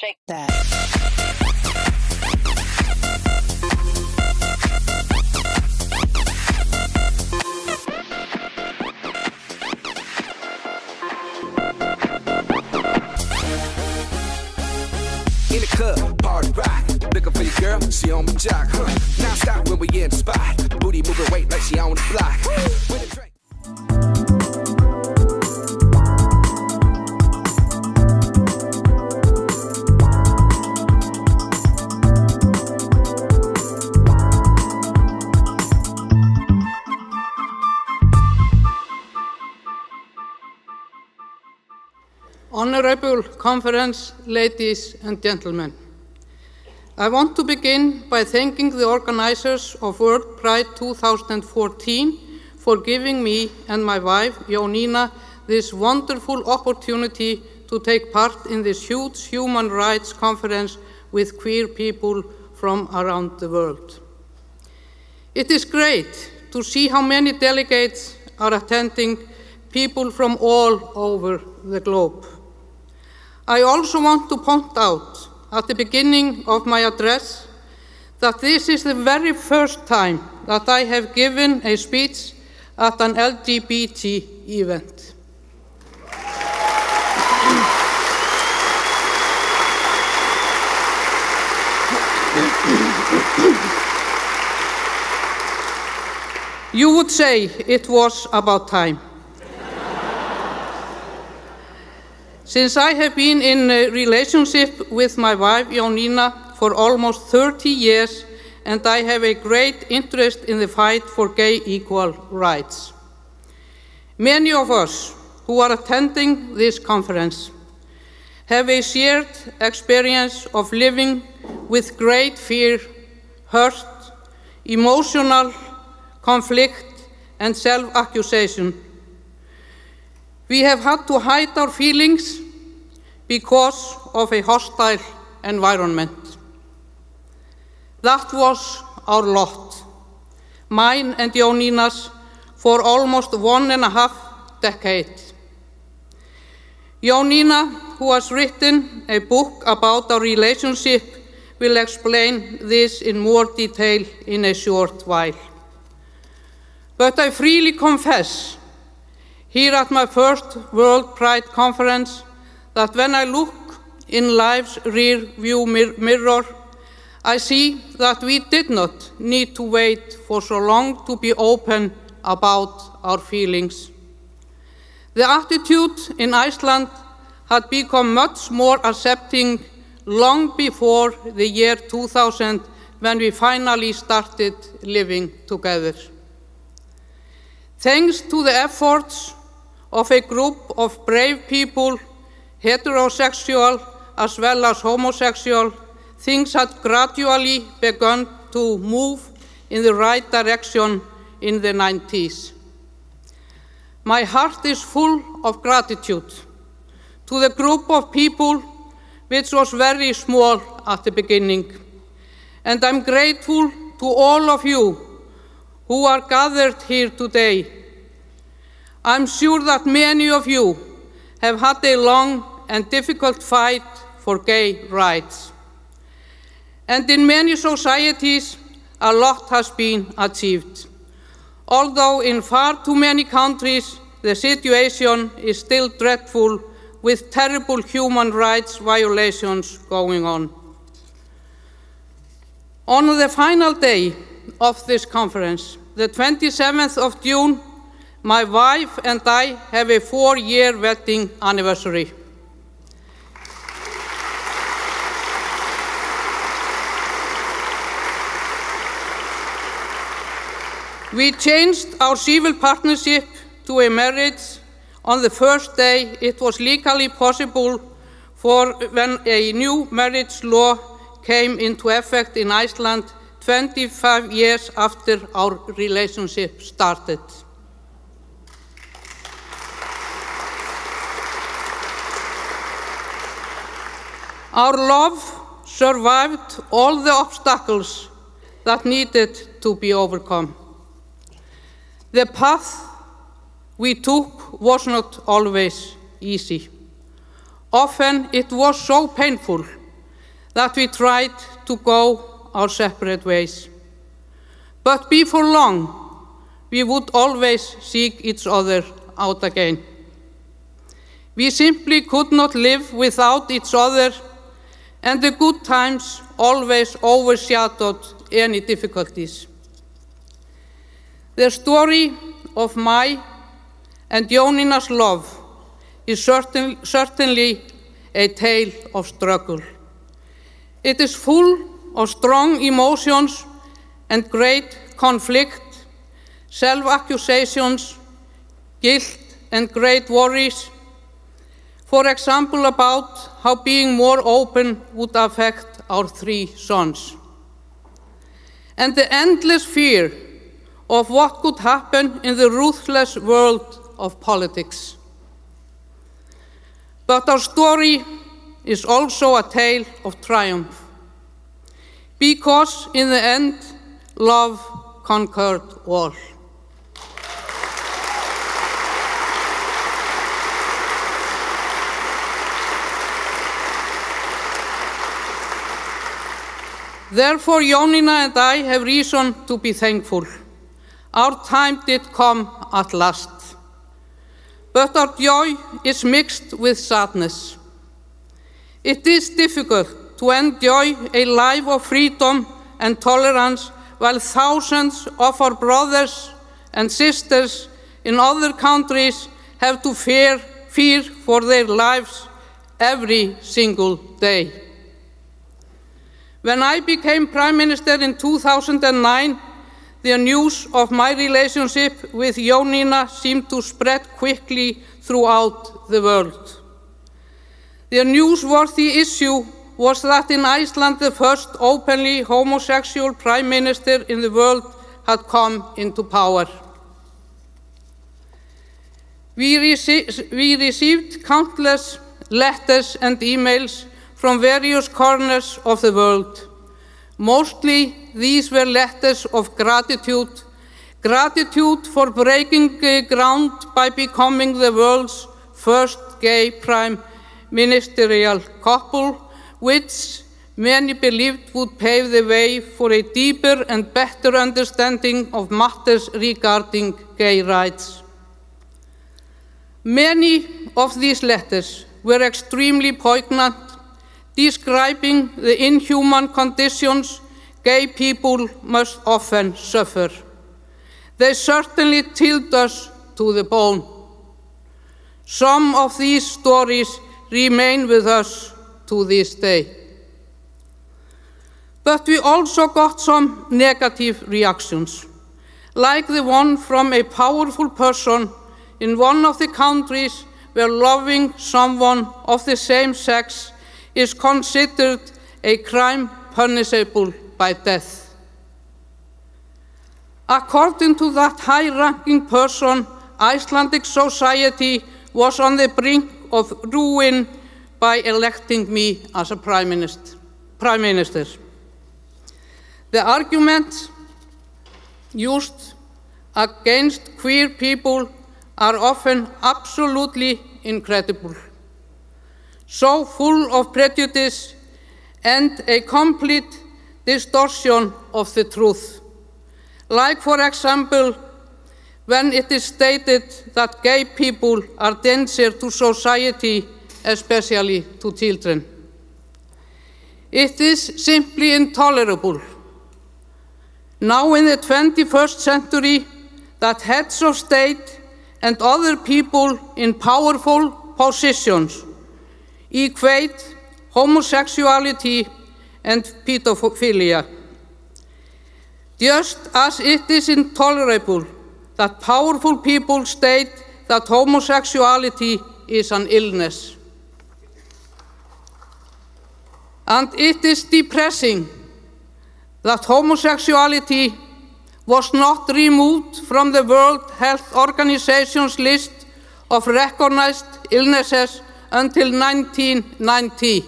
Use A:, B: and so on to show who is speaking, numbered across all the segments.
A: shake that.
B: In the club, party rock. Looking for your girl, she on my jock. Now stop when we in the spot. Booty moving weight like she on the block. With a drink.
C: Honorable Conference, ladies and gentlemen, I want to begin by thanking the organizers of WorldPride 2014 for giving me and my wife, Jónína, this wonderful opportunity to take part in this huge human rights conference with queer people from around the world. It is great to see how many delegates are attending, people from all over the globe. I also want to point out at the beginning of my address that this is the very first time that I have given a speech at an LGBT event. You would say it was about time. Since I have been in a relationship with my wife, Jónína, for almost 30 years, and I have a great interest in the fight for gay equal rights. Many of us who are attending this conference have a shared experience of living with great fear, hurt, emotional conflict, and self-accusation. We have had to hide our feelings because of a hostile environment. That was our lot, mine and Jónína's, for almost 1.5 decades. Jónína, who has written a book about our relationship, will explain this in more detail in a short while. But I freely confess, here at my first WorldPride conference, that when I look in life's rear-view mirror, I see that we did not need to wait for so long to be open about our feelings. The attitude in Iceland had become much more accepting long before the year 2000, when we finally started living together. Thanks to the efforts of a group of brave people, heterosexual as well as homosexual, things had gradually begun to move in the right direction in the 90s. My heart is full of gratitude to the group of people, which was very small at the beginning, and I'm grateful to all of you who are gathered here today. I'm sure that many of you have had a long and difficult fight for gay rights. And in many societies, a lot has been achieved. Although in far too many countries, the situation is still dreadful, with terrible human rights violations going on. On the final day of this conference, the 27th of June, my wife and I have a 4-year wedding anniversary. We changed our civil partnership to a marriage on the first day it was legally possible, for when a new marriage law came into effect in Iceland 25 years after our relationship started. Our love survived all the obstacles that needed to be overcome. The path we took was not always easy. Often it was so painful that we tried to go our separate ways. But before long, we would always seek each other out again. We simply could not live without each other, and the good times always overshadowed any difficulties. The story of my and Jónína's love is certainly a tale of struggle. It is full of strong emotions and great conflict, self-accusations, guilt, and great worries. For example, about how being more open would affect our 3 sons. And the endless fear of what could happen in the ruthless world of politics. But our story is also a tale of triumph, because in the end, love conquered all. Therefore, Jónína and I have reason to be thankful. Our time did come at last. But our joy is mixed with sadness. It is difficult to enjoy a life of freedom and tolerance while thousands of our brothers and sisters in other countries have to fear for their lives every single day. When I became Prime Minister in 2009, the news of my relationship with Jónína seemed to spread quickly throughout the world. The newsworthy issue was that in Iceland, the first openly homosexual Prime Minister in the world had come into power. We received countless letters and emails from various corners of the world. Mostly, these were letters of gratitude for breaking ground by becoming the world's first gay prime ministerial couple, which many believed would pave the way for a deeper and better understanding of matters regarding gay rights. Many of these letters were extremely poignant, describing the inhuman conditions gay people must often suffer. They certainly chilled us to the bone. Some of these stories remain with us to this day. But we also got some negative reactions, like the one from a powerful person in one of the countries where loving someone of the same sex is considered a crime punishable by death. According to that high-ranking person, Icelandic society was on the brink of ruin by electing me as a Prime Minister. The arguments used against queer people are often absolutely incredible, so full of prejudice and a complete distortion of the truth. Like, for example, when it is stated that gay people are danger to society, especially to children. It is simply intolerable, now in the 21st century, that heads of state and other people in powerful positions equate homosexuality and pedophilia. Just as it is intolerable that powerful people state that homosexuality is an illness. And it is depressing that homosexuality was not removed from the World Health Organization's list of recognized illnesses until 1990.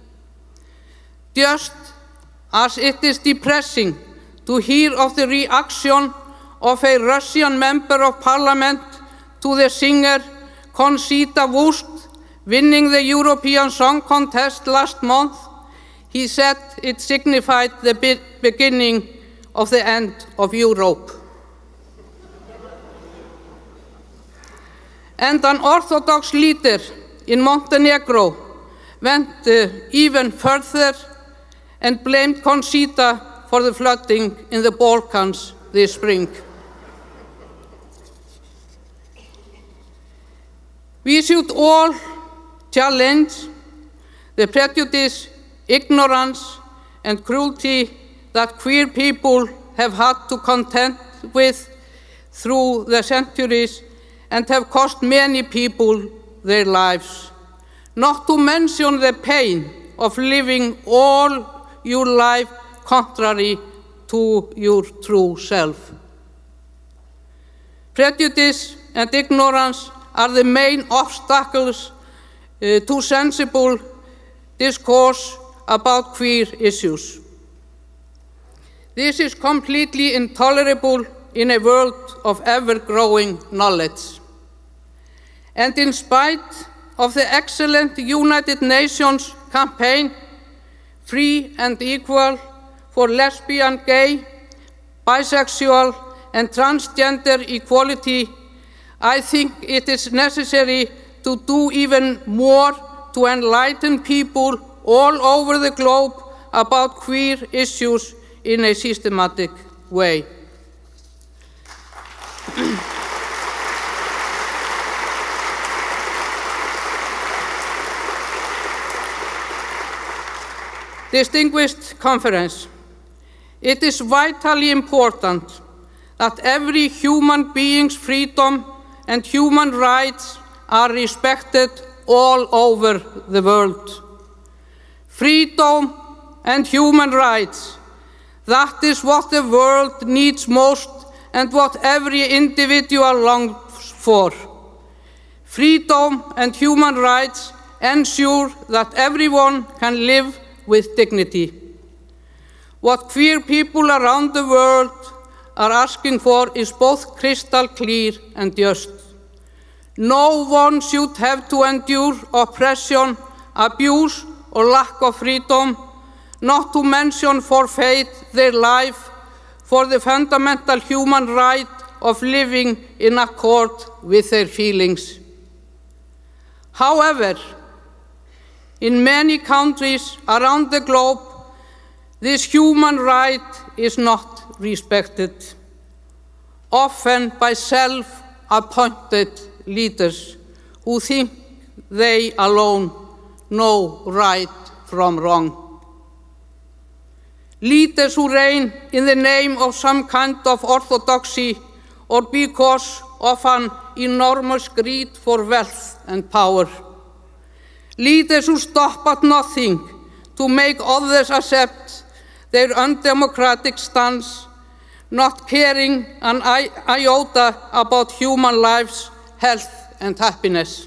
C: Just as it is depressing to hear of the reaction of a Russian member of parliament to the singer Conchita Wurst winning the European Song Contest last month, He said it signified the beginning of the end of Europe. And an Orthodox leader in Montenegro went even further and blamed Conchita for the flooding in the Balkans this spring. We should all challenge the prejudice, ignorance, and cruelty that queer people have had to contend with through the centuries and have cost many people their lives, not to mention the pain of living all your life contrary to your true self. Prejudice and ignorance are the main obstacles to sensible discourse about queer issues. This is completely intolerable in a world of ever-growing knowledge. And in spite of the excellent United Nations campaign, Free and Equal for lesbian, gay, bisexual, and transgender equality, I think it is necessary to do even more to enlighten people all over the globe about queer issues in a systematic way. Distinguished conference, it is vitally important that every human being's freedom and human rights are respected all over the world. Freedom and human rights, that is what the world needs most and what every individual longs for. Freedom and human rights ensure that everyone can live with dignity. What queer people around the world are asking for is both crystal clear and just. No one should have to endure oppression, abuse, or lack of freedom, not to mention forfeit their life for the fundamental human right of living in accord with their feelings. However, in many countries around the globe, this human right is not respected, often by self-appointed leaders who think they alone know right from wrong. Leaders who reign in the name of some kind of orthodoxy or because of an enormous greed for wealth and power. Leaders who stop at nothing to make others accept their undemocratic stance, not caring an iota about human lives, health, and happiness.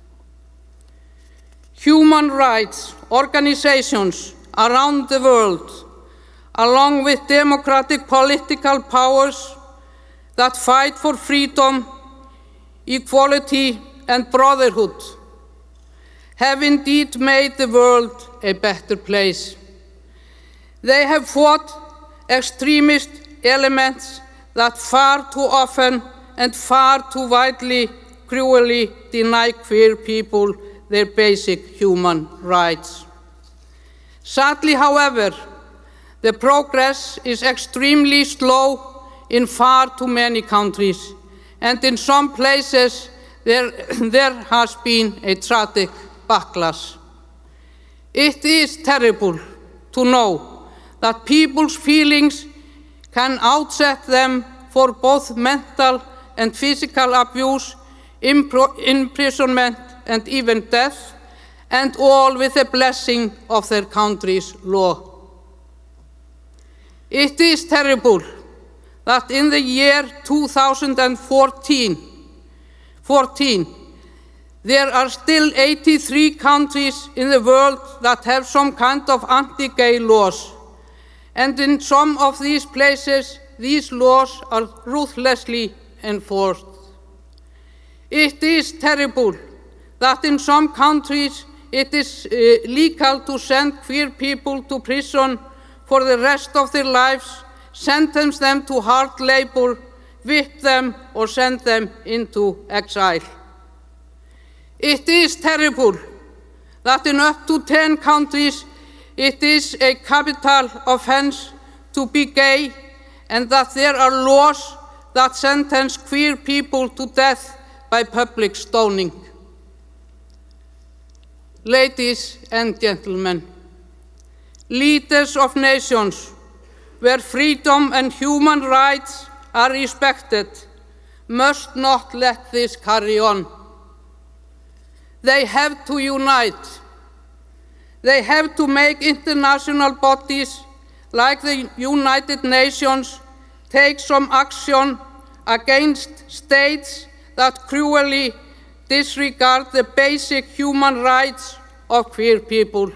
C: Human rights organizations around the world, along with democratic political powers that fight for freedom, equality, and brotherhood, have indeed made the world a better place. They have fought extremist elements that far too often and far too widely, cruelly deny queer people their basic human rights. Sadly, however, the progress is extremely slow in far too many countries, and in some places there has been a tragic backlash. It is terrible to know that people's feelings can outset them for both mental and physical abuse, imprisonment, and even death, and all with the blessing of their country's law. It is terrible that in the year 2014, there are still 83 countries in the world that have some kind of anti-gay laws. And in some of these places, these laws are ruthlessly enforced. It is terrible that in some countries, it is legal to send queer people to prison for the rest of their lives, sentence them to hard labor, whip them, or send them into exile. It is terrible that in up to 10 countries it is a capital offense to be gay, and that there are laws that sentence queer people to death by public stoning. Ladies and gentlemen, leaders of nations where freedom and human rights are respected must not let this carry on. They have to unite. They have to make international bodies like the United Nations take some action against states that cruelly disregard the basic human rights of queer people.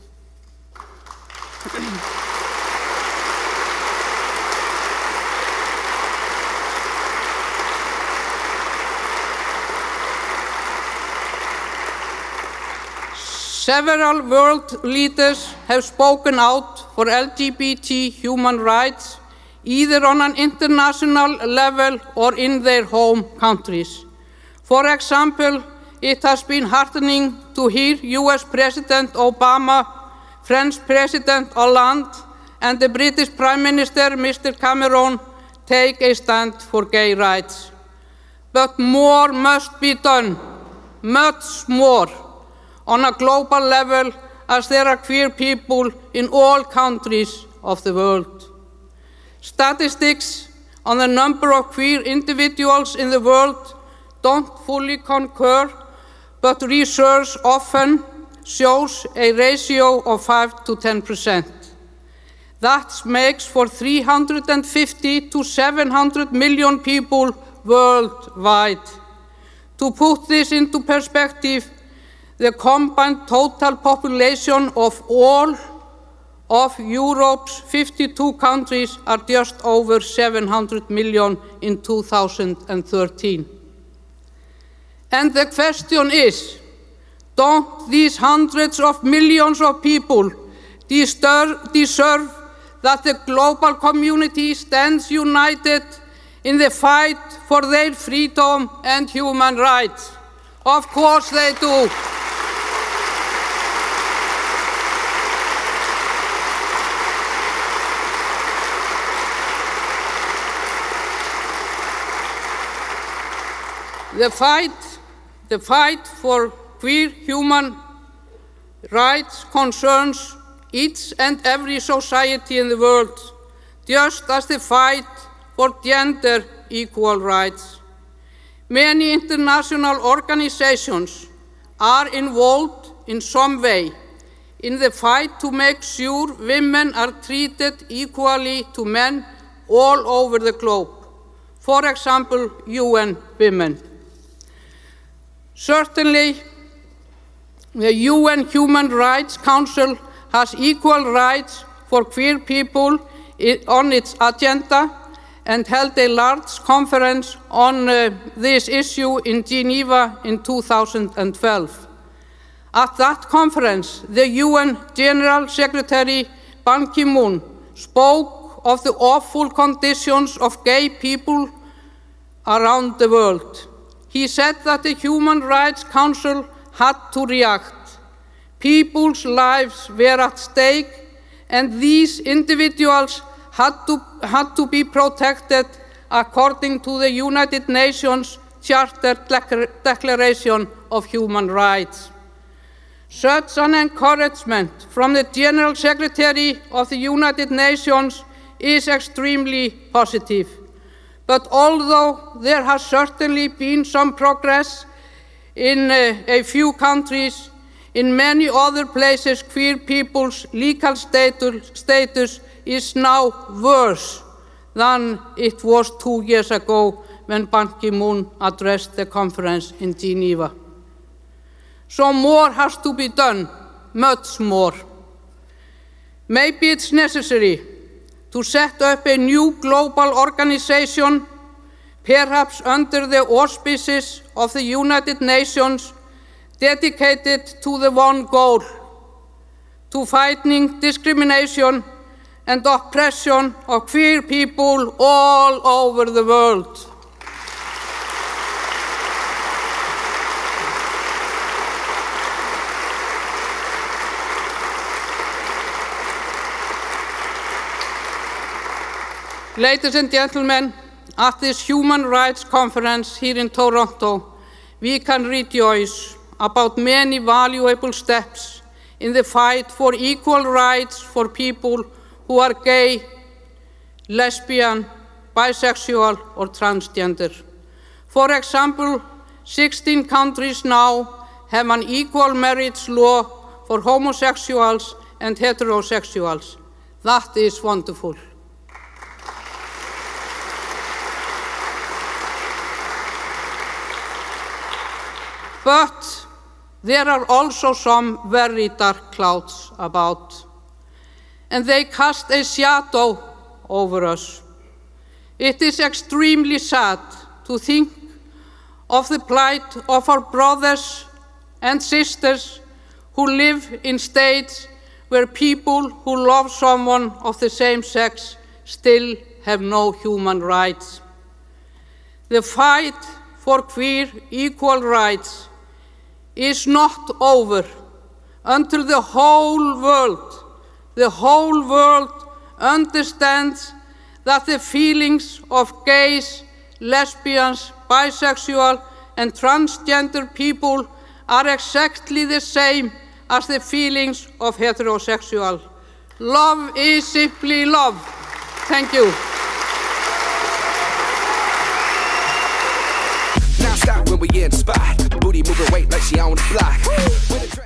C: Several world leaders have spoken out for LGBT human rights, either on an international level or in their home countries. For example, it has been heartening to hear US President Obama, French President Hollande, and the British Prime Minister, Mr. Cameron, take a stand for gay rights. But more must be done, much more, on a global level, as there are queer people in all countries of the world. Statistics on the number of queer individuals in the world don't fully concur, but research often shows a ratio of 5 to 10%. That makes for 350 to 700 million people worldwide. To put this into perspective, the combined total population of all of Europe's 52 countries are just over 700 million in 2013. And the question is, don't these hundreds of millions of people deserve that the global community stands united in the fight for their freedom and human rights? Of course they do. The fight for queer human rights concerns each and every society in the world, just as the fight for gender equal rights. Many international organizations are involved in some way in the fight to make sure women are treated equally to men all over the globe. For example, UN Women. Certainly, the UN Human Rights Council has equal rights for queer people on its agenda and held a large conference on this issue in Geneva in 2012. At that conference, the UN General Secretary Ban Ki-moon spoke of the awful conditions of gay people around the world. He said that the Human Rights Council had to react. People's lives were at stake, and these individuals had to be protected according to the United Nations Charter Declaration of Human Rights. Such an encouragement from the General Secretary of the United Nations is extremely positive. But although there has certainly been some progress in a few countries, in many other places queer people's legal status is now worse than it was 2 years ago when Ban Ki-moon addressed the conference in Geneva. So more has to be done, much more. Maybe it's necessary to set up a new global organization, perhaps under the auspices of the United Nations, dedicated to the one goal, to fighting discrimination and oppression of queer people all over the world. Ladies and gentlemen, at this Human Rights Conference here in Toronto, we can rejoice about many valuable steps in the fight for equal rights for people who are gay, lesbian, bisexual, or transgender. For example, 16 countries now have an equal marriage law for homosexuals and heterosexuals. That is wonderful. But there are also some very dark clouds about, and they cast a shadow over us. It is extremely sad to think of the plight of our brothers and sisters who live in states where people who love someone of the same sex still have no human rights. The fight for queer equal rights is not over until the whole world understands that the feelings of gays, lesbians, bisexual, and transgender people are exactly the same as the feelings of heterosexual. Love is simply love. Thank you.
B: Now stop when we in the spot. Booty moving weight like she on the block.